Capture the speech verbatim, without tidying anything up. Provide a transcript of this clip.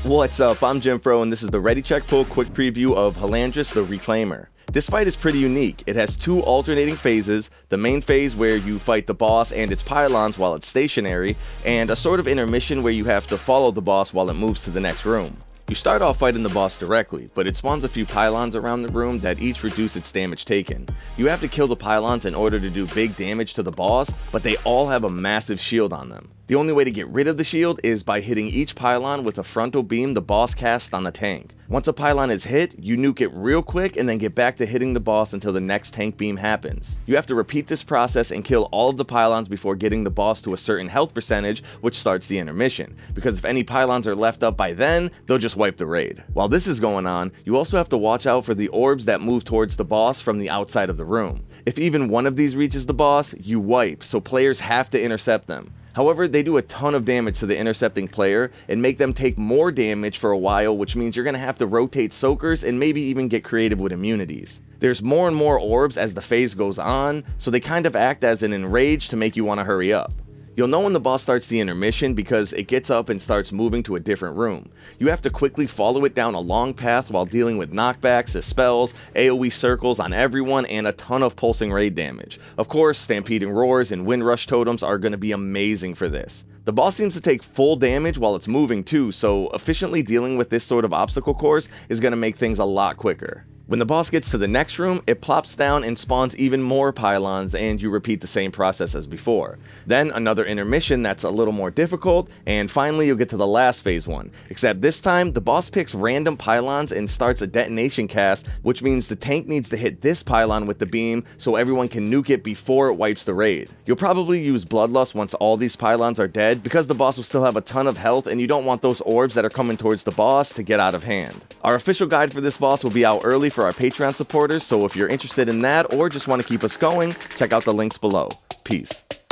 What's up, I'm Jimfro, and this is the Ready Check Pull quick preview of Halandris the Reclaimer. This fight is pretty unique. It has two alternating phases, the main phase where you fight the boss and its pylons while it's stationary, and a sort of intermission where you have to follow the boss while it moves to the next room. You start off fighting the boss directly, but it spawns a few pylons around the room that each reduce its damage taken. You have to kill the pylons in order to do big damage to the boss, but they all have a massive shield on them. The only way to get rid of the shield is by hitting each pylon with a frontal beam the boss casts on the tank. Once a pylon is hit, you nuke it real quick and then get back to hitting the boss until the next tank beam happens. You have to repeat this process and kill all of the pylons before getting the boss to a certain health percentage, which starts the intermission, because if any pylons are left up by then, they'll just wipe the raid. While this is going on, you also have to watch out for the orbs that move towards the boss from the outside of the room. If even one of these reaches the boss, you wipe, so players have to intercept them. However, they do a ton of damage to the intercepting player and make them take more damage for a while, which means you're going to have to rotate soakers and maybe even get creative with immunities. There's more and more orbs as the phase goes on, so they kind of act as an enrage to make you want to hurry up. You'll know when the boss starts the intermission because it gets up and starts moving to a different room. You have to quickly follow it down a long path while dealing with knockbacks, dispels, AoE circles on everyone, and a ton of pulsing raid damage. Of course, Stampeding Roars and Windrush Totems are going to be amazing for this. The boss seems to take full damage while it's moving too, so efficiently dealing with this sort of obstacle course is going to make things a lot quicker. When the boss gets to the next room, it plops down and spawns even more pylons, and you repeat the same process as before. Then another intermission that's a little more difficult, and finally you'll get to the last phase one. Except this time, the boss picks random pylons and starts a detonation cast, which means the tank needs to hit this pylon with the beam so everyone can nuke it before it wipes the raid. You'll probably use Bloodlust once all these pylons are dead, because the boss will still have a ton of health and you don't want those orbs that are coming towards the boss to get out of hand. Our official guide for this boss will be out early for our Patreon supporters, so if you're interested in that or just want to keep us going, check out the links below. Peace.